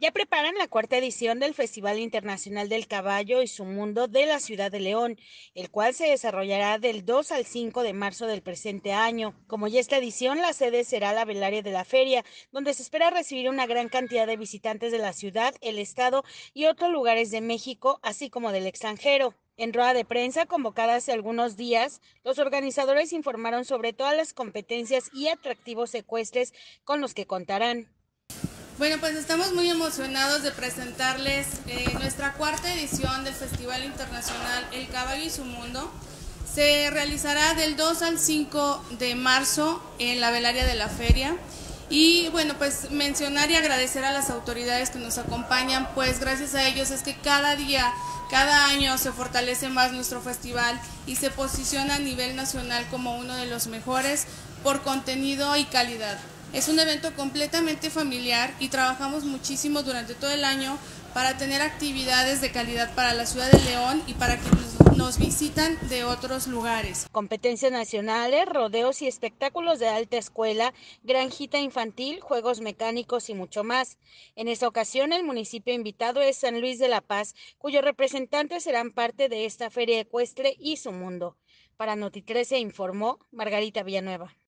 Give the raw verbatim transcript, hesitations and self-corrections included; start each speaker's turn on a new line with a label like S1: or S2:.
S1: Ya preparan la cuarta edición del Festival Internacional del Caballo y su Mundo de la ciudad de León, el cual se desarrollará del dos al cinco de marzo del presente año. Como ya esta edición, la sede será la Velaria de la Feria, donde se espera recibir una gran cantidad de visitantes de la ciudad, el estado y otros lugares de México, así como del extranjero. En rueda de prensa convocada hace algunos días, los organizadores informaron sobre todas las competencias y atractivos ecuestres con los que contarán.
S2: Bueno, pues estamos muy emocionados de presentarles eh, nuestra cuarta edición del Festival Internacional El Caballo y su Mundo. Se realizará del dos al cinco de marzo en la Velaria de la Feria. Y bueno, pues mencionar y agradecer a las autoridades que nos acompañan, pues gracias a ellos es que cada día, cada año se fortalece más nuestro festival y se posiciona a nivel nacional como uno de los mejores por contenido y calidad. Es un evento completamente familiar y trabajamos muchísimo durante todo el año para tener actividades de calidad para la ciudad de León y para quienes nos visitan de otros lugares.
S1: Competencias nacionales, rodeos y espectáculos de alta escuela, granjita infantil, juegos mecánicos y mucho más. En esta ocasión, el municipio invitado es San Luis de la Paz, cuyos representantes serán parte de esta feria ecuestre y su mundo. Para Noti trece informó Margarita Villanueva.